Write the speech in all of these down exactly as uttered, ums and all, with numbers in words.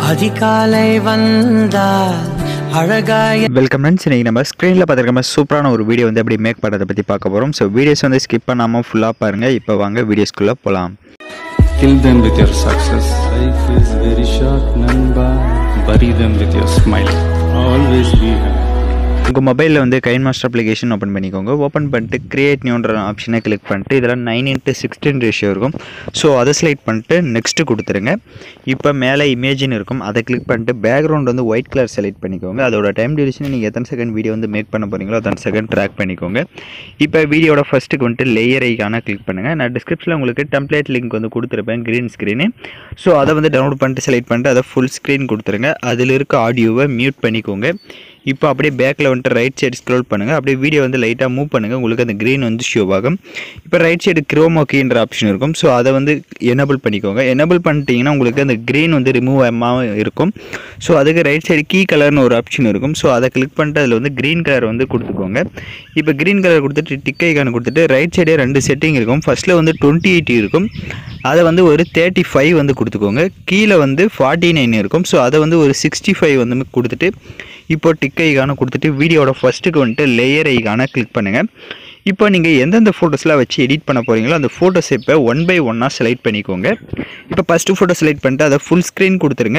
அதிகாலை வந்தால் அழகாய welcome friends. இன்னைக்கு நம்ம ஸ்க்ரீனில் பார்த்துருக்க மாதிரி சூப்பரான ஒரு வீடியோ வந்து எப்படி மேக் பண்ணுறதை பற்றி பார்க்க போகிறோம். ஸோ வீடியோஸ் வந்து ஸ்கிப் பண்ணாமல் ஃபுல்லாக பாருங்கள். இப்போ வாங்க வீடியோஸ்குள்ளே போகலாம். Kill them with your success. Life is very short, Namba. Bury them with your smile. Always be happy. உங்கள் மொபைலில் வந்து கைன்மாஸ்டர் அப்ளிகேஷன் ஓப்பன் பண்ணிக்கோங்க. ஓப்பன் பண்ணிட்டு கிரியேட் நியூன்ற ஆப்ஷனை கிளிக் பண்ணிட்டு இதில் நைன் இன்ட்டு சிக்ஸ்டீன் ரேஷியோ இருக்கும். ஸோ அதை செலக்ட் பண்ணிட்டு நெக்ஸ்ட்டு கொடுத்துருங்க. இப்போ மேலே இமேஜின் இருக்கும், அதை கிளிக் பண்ணிட்டு பேக்ரவுண்ட் வந்து ஒயிட் கலர் செலக்ட் பண்ணிக்கோங்க. அதோட டைம் டியூரேஷன் நீங்கள் எத்தனை செகண்ட் வீடியோ வந்து மேக் பண்ண போகிறீங்களோ அத்தனை செகண்ட் ட்ராக் பண்ணிக்கோங்க. இப்போ வீடியோட ஃபஸ்ட்டுக்கு வந்துட்டு லேயர் ஐக்கான கிளிக் பண்ணுங்கள். நான் டிஸ்கிரிப்ஷனில் உங்களுக்கு டெம்ப்ளேட் லிங்க் வந்து கொடுத்துருப்பேன், க்ரீன் ஸ்க்ரீனு. ஸோ அதை வந்து டவுன்லோட் பண்ணிட்டு செலக்ட் பண்ணிட்டு அதை ஃபுல் ஸ்க்ரீன் கொடுத்துருங்க. அதில் இருக்க ஆடியோவை மியூட் பண்ணிக்கோங்க. இப்போ அப்படியே பேக்கில் வந்துட்டு ரைட் சைடு ஸ்க்ரோல் பண்ணுங்கள். அப்படியே வீடியோ வந்து லைட்டாக மூவ் பண்ணுங்கள், உங்களுக்கு அந்த க்ரீன் வந்து ஷோ ஆகும். இப்போ ரைட் சைடு க்ரோமோக்கின்ற ஆப்ஷன் இருக்கும். ஸோ அதை வந்து எனேபிள் பண்ணிக்கோங்க. எனேபிள் பண்ணிட்டீங்கன்னா உங்களுக்கு அந்த க்ரீன் வந்து ரிமூவ் ஆகாமல் இருக்கும். ஸோ அதுக்கு ரைட் சைடு கீ கலர்னு ஒரு ஆப்ஷன் இருக்கும். ஸோ அதை கிளிக் பண்ணிட்டு அதில் வந்து க்ரீன் கலர் வந்து கொடுத்துக்கோங்க. இப்போ க்ரீன் கலர் கொடுத்துட்டு டிக் ஐக்கான கொடுத்துட்டு ரைட் சைடே ரெண்டு செட்டிங் இருக்கும். ஃபஸ்ட்டில் வந்து டுவெண்ட்டி எயிட் இருக்கும், அதை வந்து ஒரு தேர்ட்டி ஃபைவ் வந்து கொடுத்துக்கோங்க. கீழே வந்து ஃபார்ட்டி நைன் இருக்கும். ஸோ அதை வந்து ஒரு சிக்ஸ்டி ஃபைவ் வந்து கொடுத்துட்டு இப்போ டிக் ஐக்கான கொடுத்துட்டு வீடியோட ஃபஸ்ட்டுக்கு வந்துட்டு லேயர் ஐக்கான கிளிக் பண்ணுங்கள். இப்போ நீங்கள் எந்தெந்த ஃபோட்டோஸ்லாம் வச்சு எடிட் பண்ண போகிறீங்களோ அந்த ஃபோட்டோஸ் இப்போ ஒன் பை ஒன்னாக செலக்ட் பண்ணிக்கோங்க. இப்போ ஃபஸ்ட்டு ஃபோட்டோ செலக்ட் பண்ணிட்டு அதை ஃபுல் ஸ்க்ரீன் கொடுத்துருங்க.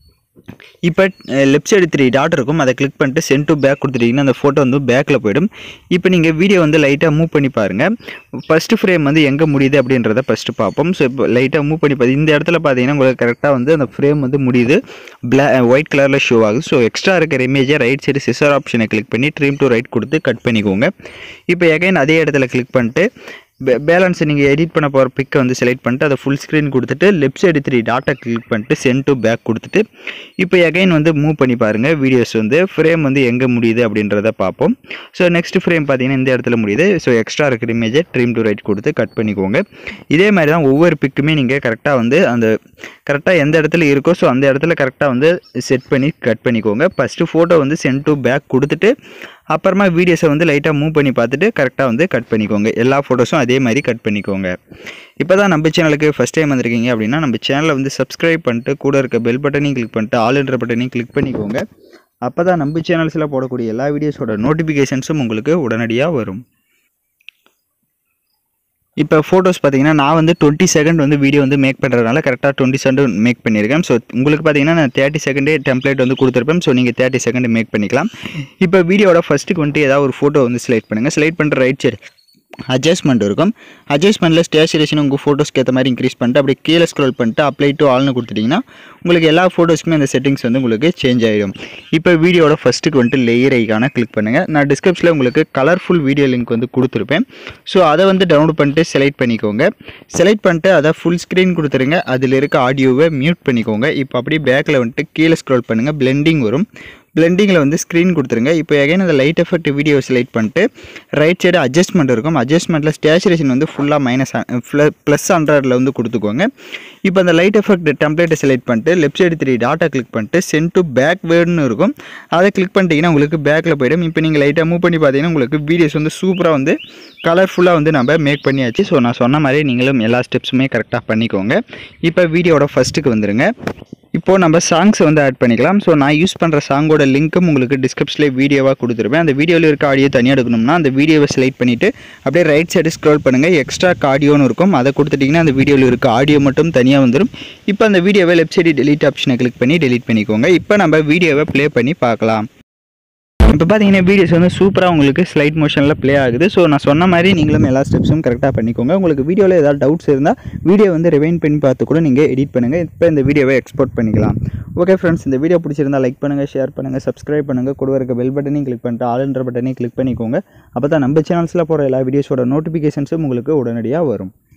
இப்போ லெஃப்ட் சைடு த்ரீ டாட் இருக்கும், அதை கிளிக் பண்ணிட்டு சென்ட் டு பேக் கொடுத்துட்டிங்கன்னா அந்த ஃபோட்டோ வந்து பேக்கில் போய்டும். இப்போ நீங்கள் வீடியோ வந்து லைட்டாக மூவ் பண்ணி பாருங்கள். ஃபஸ்ட்டு ஃப்ரேம் வந்து எங்கே முடியுது அப்படின்றத ஃபஸ்ட்டு பார்ப்போம். ஸோ இப்போ லைட்டாக மூவ் பண்ணி பார்த்து இந்த இடத்துல பார்த்தீங்கன்னா உங்களுக்கு கரெக்டாக வந்து அந்த ஃப்ரேம் வந்து முடியுது, பிளா ஒயிட் கலரில் ஷோ ஆகுது. ஸோ எக்ஸ்ட்ரா இருக்கிற இமேஜை ரைட் சைடு சிசர் ஆப்ஷனை கிளிக் பண்ணி ட்ரீம் டு ரைட் கொடுத்து கட் பண்ணிக்கோங்க. இப்போ எகைன் அதே இடத்துல கிளிக் பண்ணிட்டு பேலன்ஸ் நீங்கள் எடிட் பண்ண போகிற பிக்கை வந்து செலக்ட் பண்ணிட்டு அதை ஃபுல் ஸ்க்ரீன் கொடுத்துட்டு லெஃப்ட் சைடு த்ரீ டாட்டை கிளிக் பண்ணிட்டு சென்ட் டு பேக் கொடுத்துட்டு இப்போ எகைன் வந்து மூவ் பண்ணி பாருங்கள். வீடியோஸ் வந்து ஃப்ரேம் வந்து எங்கே முடியுது அப்படின்றத பார்ப்போம். ஸோ நெக்ஸ்ட் ஃப்ரேம் பார்த்தீங்கன்னா இந்த இடத்துல முடியுது. ஸோ எக்ஸ்ட்ரா இருக்கிற இமேஜை ட்ரீம் டு ரைட் கொடுத்து கட் பண்ணிக்கோங்க. இதே மாதிரி தான் ஒவ்வொரு பிக்குமே நீங்கள் கரெக்டாக வந்து அந்த கரெக்டாக எந்த இடத்துல இருக்கோ ஸோ அந்த இடத்துல கரெக்டாக வந்து செட் பண்ணி கட் பண்ணிக்கோங்க. ஃபஸ்ட்டு ஃபோட்டோ வந்து சென்ட் டு பேக் கொடுத்துட்டு அப்புறமா வீடியோஸை வந்து லைட்டாக மூவ் பண்ணி பார்த்துட்டு கரெக்டாக வந்து கட் பண்ணிக்கோங்க. எல்லா ஃபோட்டோஸும் அதே மாதிரி கட் பண்ணிக்கோங்க. இப்போ தான் நம்ம சேனலுக்கு ஃபஸ்ட் டைம் வந்திருக்கீங்க அப்படின்னா நம்ம சேனலை வந்து சப்ஸ்கிரைப் பண்ணிட்டு கூட இருக்க பெல் பட்டனையும் கிளிக் பண்ணிட்டு ஆல் என்ற பட்டனையும் கிளிக் பண்ணிக்கோங்க. அப்போ தான் நம்ம சேனல்ஸில் போடக்கூடிய எல்லா வீடியோஸோட நோட்டிஃபிகேஷன்ஸும் உங்களுக்கு உடனடியாக வரும். இப்போ ஃபோட்டோஸ் பார்த்தீங்கன்னா நான் வந்து டுவெண்ட்டி செகண்ட் வந்து வீடியோ வந்து மேக் பண்ணுறதுனால கரெக்டாக டுவெண்ட்டி செகண்ட் மேக் பண்ணியிருக்கேன். ஸோ உங்களுக்கு பார்த்தீங்கன்னா நான் தேர்ட்டி செகண்டே டெம்ப்ளேட் வந்து கொடுத்துருப்பேன். ஸோ நீங்கள் தேர்ட்டி செகண்ட் மேக் பண்ணிக்கலாம். இப்போ வீடியோட ஃபஸ்ட்டுக்கு வந்துட்டு ஏதாவது ஒரு ஃபோட்டோ வந்து செலக்ட் பண்ணுங்கள். செலக்ட் பண்ணுற ரைட் சைடு அட்ஜஸ்ட்மெண்ட் இருக்கும். அட்ஜஸ்ட்மெண்ட்டில் ஸ்டேச்சுரேஷன் உங்கள் ஃபோட்டோஸ்க்கு ஏற்ற மாதிரி இன்க்ரீஸ் பண்ணிட்டு அப்படியே கீழே ஸ்க்ரோல் பண்ணிட்டு அப்ளை டு ஆல்னு கொடுத்துட்டிங்கன்னா உங்களுக்கு எல்லா ஃபோட்டோஸுமே அந்த செட்டிங்ஸ் வந்து உங்களுக்கு சேஞ்ச் ஆகிடும். இப்போ வீடியோட ஃபஸ்ட்டுக்கு வந்துட்டு லேயர் ஐக்கான கிளிக் பண்ணுங்கள். நான் டிஸ்கிரிப்ஷனில் உங்களுக்கு கலர்ஃபுல் வீடியோ லிங்க் வந்து கொடுத்துருப்பேன். ஸோ அதை வந்து டவுன்லோட் பண்ணிட்டு செலக்ட் பண்ணிக்கோங்க. செலக்ட் பண்ணிட்டு அதை ஃபுல் ஸ்க்ரீன் கொடுத்துருங்க. அதில் இருக்க ஆடியோவை மியூட் பண்ணிக்கோங்க. இப்போ அப்படியே பேக்கில் வந்துட்டு கீழே ஸ்க்ரோல் பண்ணுங்கள், பிளெண்டிங் வரும். பிளெண்டிங்கில் வந்து ஸ்க்ரீன் கொடுத்துருங்க. இப்போ எகைன் அந்த லைட் எஃபெக்ட் வீடியோ செலக்ட் பண்ணிட்டு ரைட் சைடு அட்ஜஸ்ட்மெண்ட் இருக்கும். அட்ஜஸ்ட்மெண்ட்டில் ஸ்டேச்சுரேஷன் வந்து ஃபுல்லாக மைனஸ் ப்ளஸ் ஹண்ட்ரடில் வந்து கொடுத்துக்கோங்க. இப்போ அந்த லைட் எஃபெக்ட் டெம்ப்ளேட்டை செலக்ட் பண்ணிட்டு லெஃப்ட் சைடு த்ரீ டாட்டா கிளிக் பண்ணிட்டு சென்ட் டு பேக் வேர்டுன்னு இருக்கும், அதை கிளிக் பண்ணிட்டீங்கன்னா உங்களுக்கு பேக்கில் போய்டும். இப்போ நீங்கள் லைட்டாக மூவ் பண்ணி பார்த்தீங்கன்னா உங்களுக்கு வீடியோஸ் வந்து சூப்பராக வந்து கலர்ஃபுல்லாக வந்து நம்ம மேக் பண்ணியாச்சு. ஸோ நான் சொன்ன மாதிரி நீங்களும் எல்லா ஸ்டெப்ஸுமே கரெக்டாக பண்ணிக்கோங்க. இப்போ வீடியோட ஃபஸ்ட்டுக்கு வந்துடுங்க. இப்போது நம்ம சாங்ஸை வந்து ஆட் பண்ணிக்கலாம். ஸோ நான் யூஸ் பண்ணுற சாங்கோட லிங்க்கும் உங்களுக்கு டிஸ்கிரிப்ஷனில் வீடியோவாக கொடுத்துருப்பேன். அந்த வீடியோவில் இருக்க ஆடியோ தனியாக எடுக்கணும்னா அந்த வீடியோவை செலக்ட் பண்ணிவிட்டு அப்படியே ரைட் சைடு ஸ்க்ரோல் பண்ணுங்கள். எக்ஸ்ட்ரா ஆடியோன்னு இருக்கும், அதை கொடுத்துட்டிங்கன்னா அந்த வீடியோவில் இருக்க ஆடியோ மட்டும் தனியாக வந்துடும். இப்போ அந்த வீடியோவை லெஃப்ட் சைடு டெலீட் ஆப்ஷனை கிளிக் பண்ணி டெலீட் பண்ணிக்கோங்க. இப்போ நம்ம வீடியோவை ப்ளே பண்ணி பார்க்கலாம். இப்போ பார்த்தீங்கன்னா வீடியோஸ் வந்து சூப்பராக உங்களுக்கு ஸ்லைட் மோஷனில் ப்ளே ஆகுது. ஸோ நான் சொன்ன மாதிரி நீங்களும் எல்லா ஸ்டெப்ஸும் கரெக்டாக பண்ணிக்கோங்க. உங்களுக்கு வீடியோவில் ஏதாவது டவுட்ஸ் இருந்தால் வீடியோ வந்து ரிவைண்ட் பண்ணி பார்த்து கூட நீங்கள் எடிட் பண்ணுங்கள். இப்போ இந்த வீடியோவை எக்ஸ்போர்ட் பண்ணிக்கலாம். ஓகே ஃப்ரெண்ட்ஸ், இந்த வீடியோ பிடிச்சிருந்தால் லைக் பண்ணுங்கள், ஷேர் பண்ணுங்கள், சப்ஸ்கிரைப் பண்ணுங்கள். கூட இருக்க பெல் பட்டனையும் கிளிக் பண்ணிட்டு ஆல் என்ற பட்டனையும் கிளிக் பண்ணிக்கோங்க. அப்போ தான் நம்ம சேனல்ஸில் போகிற எல்லா வீடியோஸோட நோட்டிஃபிகேஷன்ஸும் உங்களுக்கு உடனடியாக வரும்.